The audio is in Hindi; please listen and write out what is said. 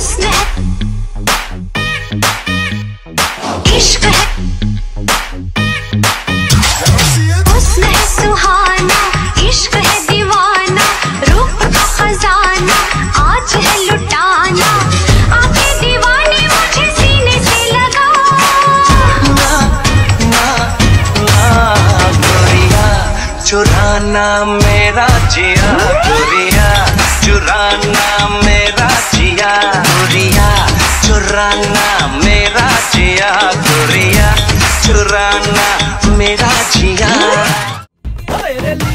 हुस्न है, इश्क है, हुस्न है सुहाना, इश्क है दीवाना, रूप का खजाना आज है लुटाना, आके दीवाने मुझे सीने से लगा। गोरिया चुराना मेरा जिया, गोरिया चुराना मेरा जिया, गोरिया चुराना मेरा जिया, गोरिया चुराना मेरा जिया।